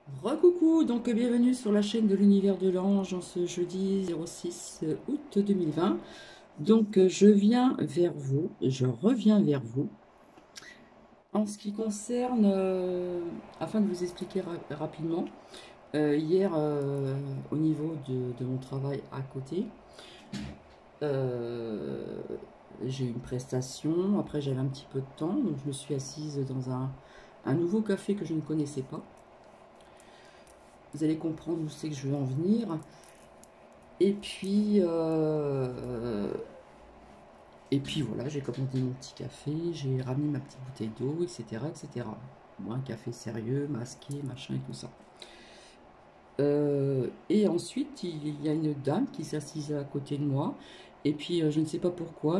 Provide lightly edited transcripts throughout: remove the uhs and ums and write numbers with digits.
Recoucou, donc bienvenue sur la chaîne de l'univers de l'ange en ce jeudi 06 août 2020. Donc je reviens vers vous en ce qui concerne, afin de vous expliquer rapidement, hier au niveau de mon travail à côté, euh, j'ai eu une prestation, après j'avais un petit peu de temps, donc je me suis assise dans un nouveau café que je ne connaissais pas. Vous allez comprendre où c'est que je veux en venir. Et puis, voilà, j'ai commandé mon petit café, j'ai ramené ma petite bouteille d'eau, etc., etc. Bon, un café sérieux, masqué, machin et tout ça. Et ensuite, il y a une dame qui s'assise à côté de moi. Et puis, je ne sais pas pourquoi,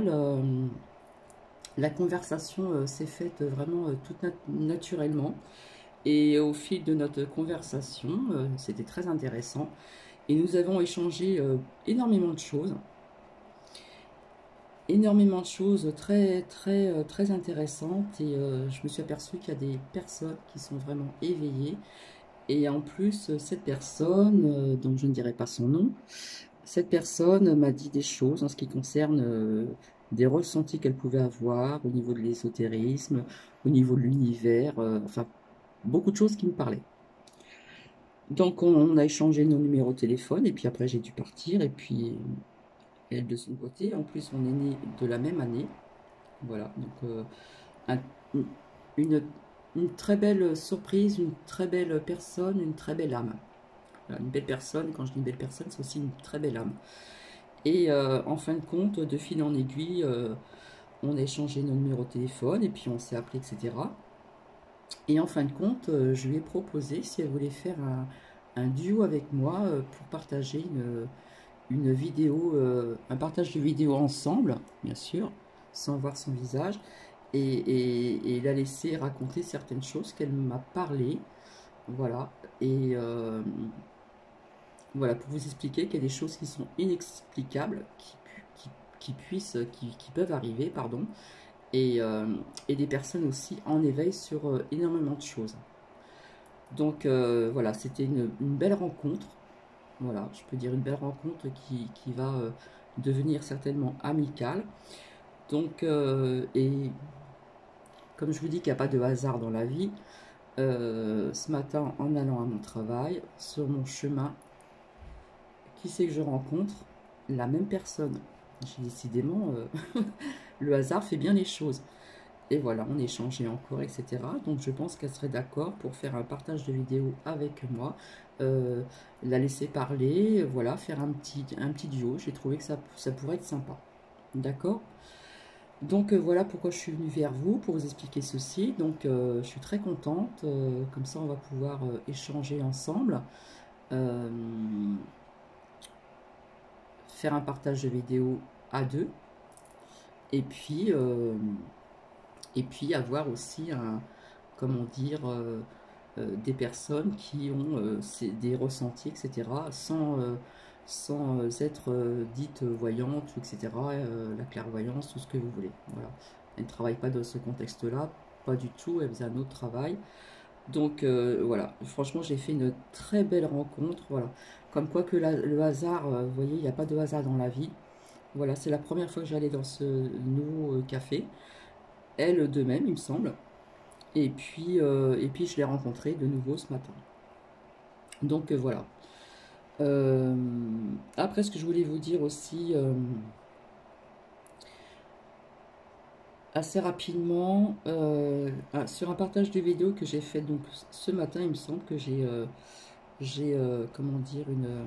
la conversation s'est faite vraiment toute naturellement. Et au fil de notre conversation, c'était très intéressant. Et nous avons échangé énormément de choses. Énormément de choses très très très intéressantes et je me suis aperçue qu'il y a des personnes qui sont vraiment éveillées et en plus cette personne dont je ne dirai pas son nom, cette personne m'a dit des choses en ce qui concerne des ressentis qu'elle pouvait avoir au niveau de l'ésotérisme, au niveau de l'univers, enfin beaucoup de choses qui me parlaient. Donc on a échangé nos numéros de téléphone et puis après j'ai dû partir et puis elle de son côté, en plus on est nés de la même année. Voilà, donc un- une, une très belle surprise, une très belle personne, une très belle âme. Voilà, une belle personne, quand je dis belle personne, c'est aussi une très belle âme. Et en fin de compte, de fil en aiguille, on a échangé nos numéros de téléphone et puis on s'est appelé, etc. Et en fin de compte, je lui ai proposé si elle voulait faire un duo avec moi pour partager une vidéo, un partage de vidéo ensemble, bien sûr, sans voir son visage, et la laisser raconter certaines choses qu'elle m'a parlé, voilà, et voilà, pour vous expliquer qu'il y a des choses qui sont inexplicables, qui, qui peuvent arriver, pardon, et et des personnes aussi en éveil sur énormément de choses. Donc voilà, c'était une belle rencontre. Voilà, je peux dire une belle rencontre qui va devenir certainement amicale. Donc, et comme je vous dis qu'il n'y a pas de hasard dans la vie, ce matin en allant à mon travail, sur mon chemin, qui c'est que je rencontre? La même personne. J'ai décidément, le hasard fait bien les choses. Et voilà, on échangeait encore, etc. Donc je pense qu'elle serait d'accord pour faire un partage de vidéo avec moi, euh, la laisser parler, voilà, faire un petit duo. J'ai trouvé que ça pourrait être sympa. D'accord? Donc voilà pourquoi je suis venue vers vous, pour vous expliquer ceci. Donc je suis très contente, comme ça on va pouvoir échanger ensemble, euh, faire un partage de vidéo à deux, et puis, euh, et puis avoir aussi un, comment dire, des personnes qui ont des ressentis, etc., sans être dites voyantes, etc., la clairvoyance, tout ce que vous voulez. Voilà. Elle ne travaille pas dans ce contexte-là, pas du tout, elle faisait un autre travail. Donc voilà, franchement, j'ai fait une très belle rencontre. Voilà. Comme quoi que le hasard, vous voyez, il n'y a pas de hasard dans la vie. Voilà, c'est la première fois que j'allais dans ce nouveau café. Elle de même, il me semble. Et puis je l'ai rencontrée de nouveau ce matin. Donc voilà. Euh, Après, ce que je voulais vous dire aussi, assez rapidement, sur un partage de vidéo que j'ai fait donc ce matin, il me semble que j'ai comment dire,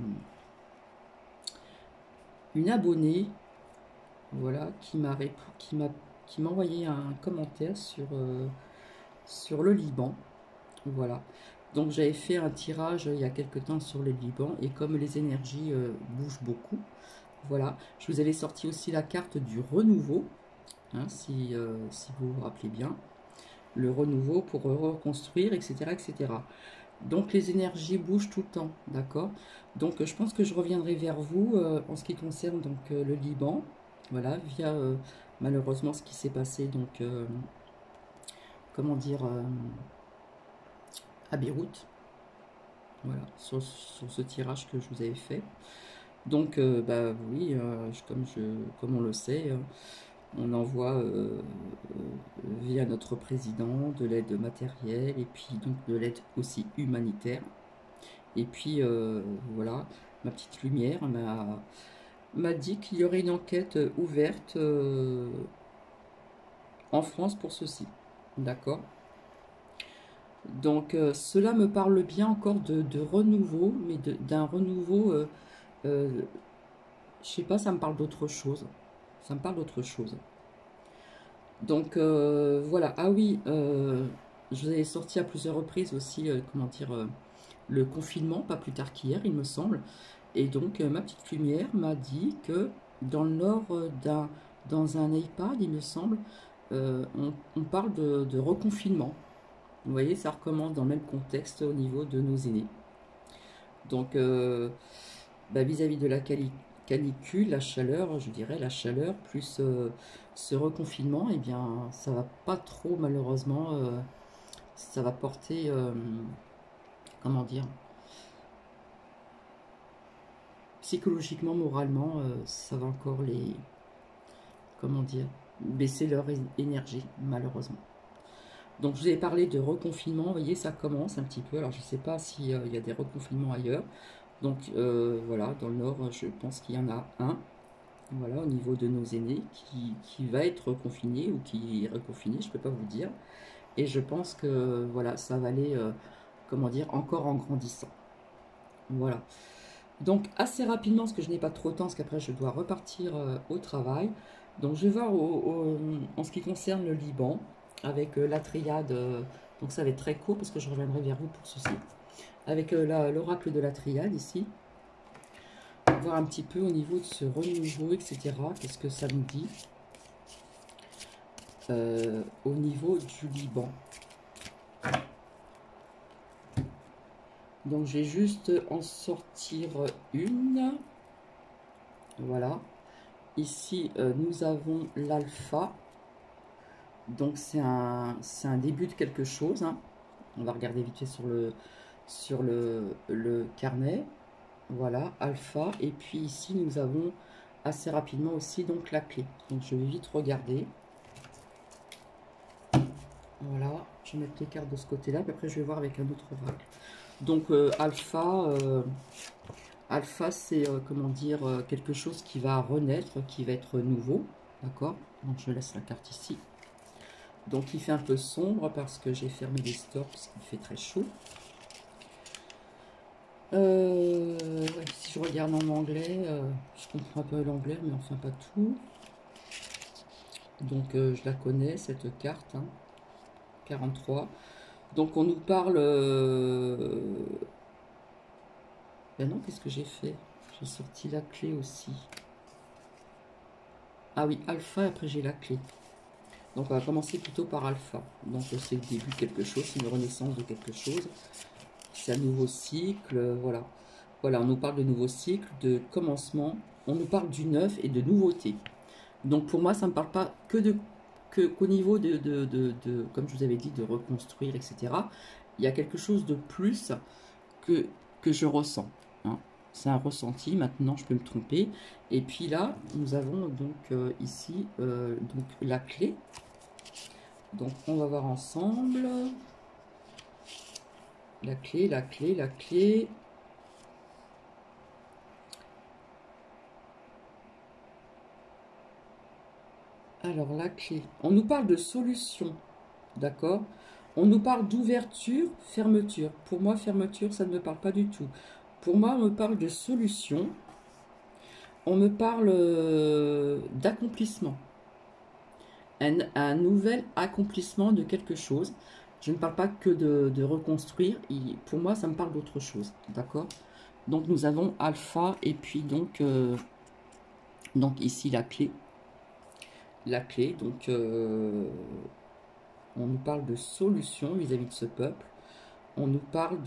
une abonnée, voilà, qui m'a envoyé un commentaire sur le Liban. Voilà. Donc j'avais fait un tirage il y a quelque temps sur le Liban et comme les énergies bougent beaucoup, voilà, je vous avais sorti aussi la carte du renouveau, hein, si vous vous rappelez bien, le renouveau pour reconstruire, etc., etc. Donc les énergies bougent tout le temps, d'accord? Donc je pense que je reviendrai vers vous en ce qui concerne donc le Liban, voilà, via malheureusement ce qui s'est passé donc comment dire à Beyrouth. Voilà, sur ce tirage que je vous avais fait. Donc, bah oui, comme on le sait, on envoie via notre président de l'aide matérielle et puis donc de l'aide aussi humanitaire. Et puis voilà, ma petite lumière m'a dit qu'il y aurait une enquête ouverte en France pour ceci. D'accord? Donc cela me parle bien encore de renouveau, mais d'un renouveau, euh, je sais pas, ça me parle d'autre chose. Ça me parle d'autre chose. Donc voilà, ah oui, je vous avais sorti à plusieurs reprises aussi, comment dire, le confinement, pas plus tard qu'hier, il me semble. Et donc ma petite lumière m'a dit que dans le nord dans un EHPAD, il me semble, on parle de reconfinement. Vous voyez, ça recommence dans le même contexte au niveau de nos aînés. Donc, bah, vis-à-vis de la canicule, la chaleur, je dirais la chaleur, plus ce reconfinement, eh bien, ça va pas trop, malheureusement, ça va porter, comment dire, psychologiquement, moralement, ça va encore comment dire, baisser leur énergie, malheureusement. Donc, je vous ai parlé de reconfinement, vous voyez, ça commence un petit peu. Alors, je ne sais pas s'il y a des reconfinements ailleurs. Donc, voilà, dans le Nord, je pense qu'il y en a un, voilà, au niveau de nos aînés, qui va être confiné ou qui est reconfiné, je ne peux pas vous dire. Et je pense que, voilà, ça va aller, comment dire, encore en grandissant. Voilà. Donc, assez rapidement, parce que je n'ai pas trop de temps, parce qu'après, je dois repartir au travail. Donc, je vais voir en ce qui concerne le Liban, avec la triade, donc ça va être très court, parce que je reviendrai vers vous pour ceci. Avec l'oracle de la triade, ici. Voir un petit peu au niveau de ce renouveau, etc. Qu'est-ce que ça nous dit au niveau du Liban. Donc, je vais juste en sortir une. Voilà. Ici, nous avons l'alpha. Donc, c'est un début de quelque chose. Hein. On va regarder vite fait sur le carnet. Voilà, alpha. Et puis ici, nous avons assez rapidement aussi donc la clé. Donc, je vais vite regarder. Voilà, je vais mettre les cartes de ce côté-là. Puis après, je vais voir avec un autre oracle. Donc, alpha, c'est, comment dire, quelque chose qui va renaître, qui va être nouveau. D'accord? Donc, je laisse la carte ici. Donc, il fait un peu sombre parce que j'ai fermé les stores parce qu'il fait très chaud. Ouais, si je regarde en anglais, je comprends un peu l'anglais, mais enfin pas tout. Donc, je la connais, cette carte. Hein, 43. Donc, on nous parle... Ben non, qu'est-ce que j'ai fait? J'ai sorti la clé aussi. Ah oui, alpha, après j'ai la clé. Donc, on va commencer plutôt par alpha. Donc, c'est le début de quelque chose, c'est une renaissance de quelque chose. C'est un nouveau cycle, voilà. Voilà, on nous parle de nouveau cycle, de commencement. On nous parle du neuf et de nouveauté. Donc, pour moi, ça ne me parle pas qu'au niveau comme je vous avais dit, de reconstruire, etc. Il y a quelque chose de plus que je ressens. Hein. C'est un ressenti, maintenant je peux me tromper. Et puis là, nous avons donc ici donc la clé. Donc on va voir ensemble. La clé, la clé, la clé. Alors la clé. On nous parle de solution. D'accord? On nous parle d'ouverture, fermeture. Pour moi, fermeture, ça ne me parle pas du tout. Pour moi, on me parle de solution. On me parle d'accomplissement. Un nouvel accomplissement de quelque chose. Je ne parle pas que de reconstruire. Pour moi, ça me parle d'autre chose. D'accord? Donc, nous avons alpha et puis donc ici la clé. La clé, donc on nous parle de solution vis-à-vis de ce peuple. On nous parle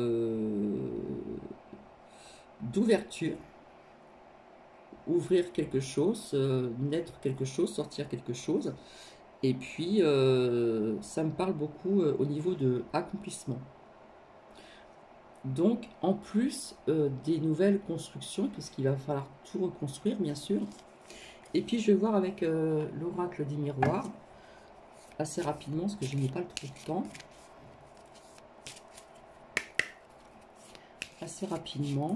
d'ouverture, ouvrir quelque chose, naître quelque chose, sortir quelque chose. Et puis, ça me parle beaucoup au niveau de accomplissement. Donc, en plus des nouvelles constructions, puisqu'il va falloir tout reconstruire, bien sûr. Et puis, je vais voir avec l'oracle des miroirs, assez rapidement, parce que je n'ai pas trop de temps. Assez rapidement.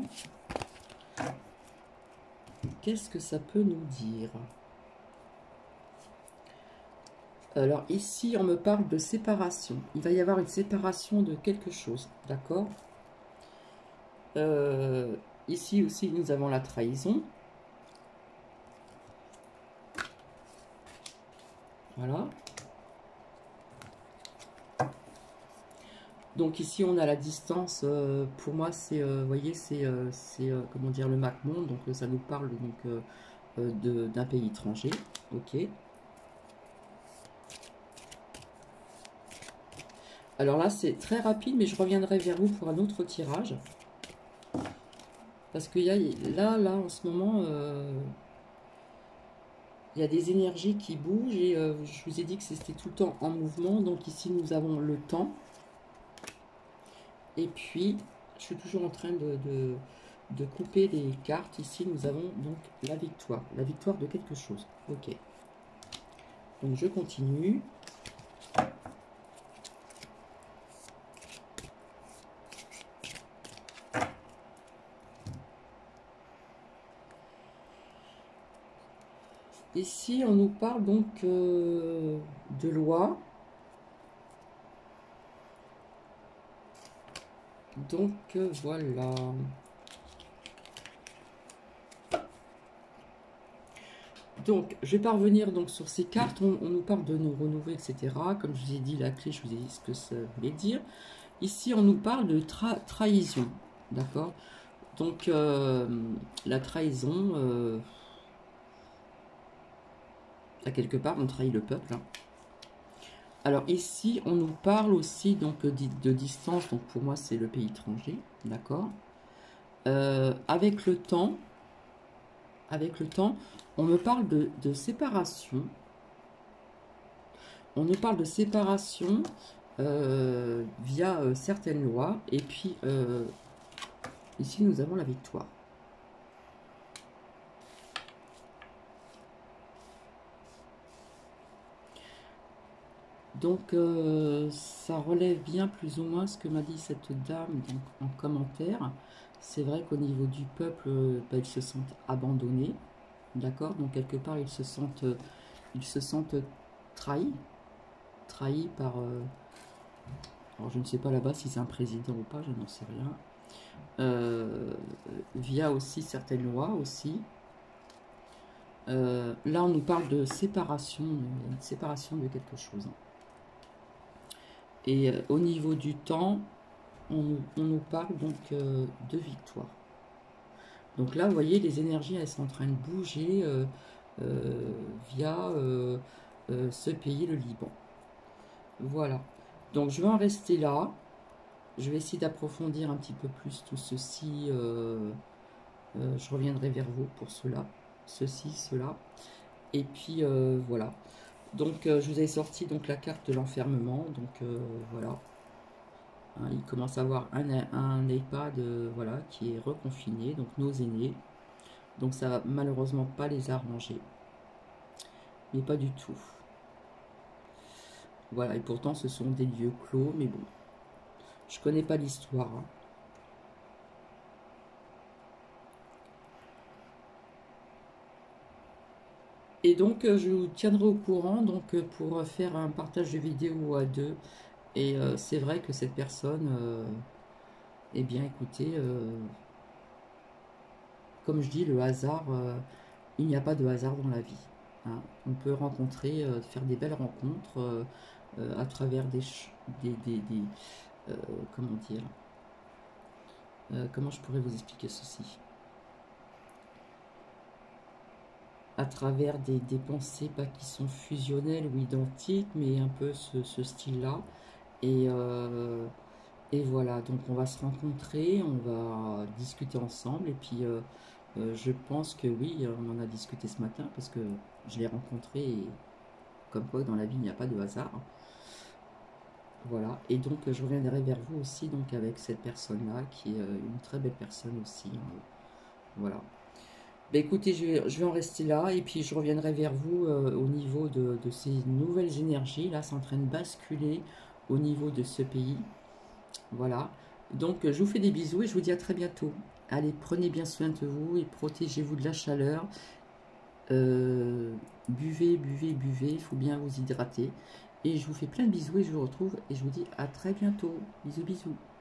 Qu'est-ce que ça peut nous dire? Alors, ici, on me parle de séparation. Il va y avoir une séparation de quelque chose, d'accord? Ici aussi, nous avons la trahison. Voilà. Donc ici, on a la distance. Pour moi, c'est, vous voyez, c'est, comment dire, le MacMonde. Donc ça nous parle donc d'un pays étranger. Ok. Alors là, c'est très rapide, mais je reviendrai vers vous pour un autre tirage. Parce qu'il y a là, en ce moment, il y a des énergies qui bougent et je vous ai dit que c'était tout le temps en mouvement. Donc ici, nous avons le temps. Et puis, je suis toujours en train de couper les cartes. Ici, nous avons donc la victoire de quelque chose. Ok. Donc, je continue. Ici, on nous parle donc de loi. Donc, voilà. Donc, je vais pas revenir donc, sur ces cartes. On nous parle de nous renouveler, etc. Comme je vous ai dit, la clé, je vous ai dit ce que ça voulait dire. Ici, on nous parle de trahison. D'accord? Donc, la trahison, à quelque part, on trahit le peuple. Hein. Alors ici, on nous parle aussi donc de distance. Donc pour moi, c'est le pays étranger. D'accord? Avec le temps, on me parle de séparation. On nous parle de séparation via certaines lois. Et puis, ici, nous avons la victoire. Donc, ça relève bien plus ou moins ce que m'a dit cette dame donc, en commentaire. C'est vrai qu'au niveau du peuple, ils se sentent abandonnés. D'accord? Donc, quelque part, ils se sentent trahis. Trahis par... alors, je ne sais pas là-bas si c'est un président ou pas, je n'en sais rien. Via aussi certaines lois aussi. Là, on nous parle de séparation, une séparation de quelque chose. Et au niveau du temps, on nous parle donc de victoire. Donc là, vous voyez, les énergies, elles sont en train de bouger via ce pays, le Liban. Voilà. Donc je vais en rester là. Je vais essayer d'approfondir un petit peu plus tout ceci. Je reviendrai vers vous pour cela. Ceci, cela. Et puis voilà. Donc je vous ai sorti donc la carte de l'enfermement. Donc voilà. Hein, il commence à avoir un EHPAD voilà, qui est reconfiné, donc nos aînés. Donc ça va malheureusement pas les arranger. Mais pas du tout. Voilà, et pourtant ce sont des lieux clos, mais bon. Je connais pas l'histoire. Hein. Et donc je vous tiendrai au courant donc, pour faire un partage de vidéo à deux. Et c'est vrai que cette personne, eh bien écoutez, comme je dis, le hasard, il n'y a pas de hasard dans la vie. Hein. On peut rencontrer, faire des belles rencontres à travers euh, comment dire, comment je pourrais vous expliquer ceci? À travers des pensées, pas qui sont fusionnelles ou identiques, mais un peu ce style-là. Et, et voilà, donc on va se rencontrer, on va discuter ensemble. Et puis je pense que oui, on en a discuté ce matin parce que je l'ai rencontré et comme quoi dans la vie il n'y a pas de hasard. Voilà, et donc je reviendrai vers vous aussi donc avec cette personne-là qui est une très belle personne aussi, hein. Voilà. Ben écoutez, je vais en rester là et puis je reviendrai vers vous au niveau de ces nouvelles énergies. Là, c'est en train de basculer au niveau de ce pays. Voilà. Donc je vous fais des bisous et je vous dis à très bientôt. Allez, prenez bien soin de vous et protégez-vous de la chaleur. Buvez, buvez, buvez, il faut bien vous hydrater. Et je vous fais plein de bisous et je vous retrouve et je vous dis à très bientôt. Bisous, bisous.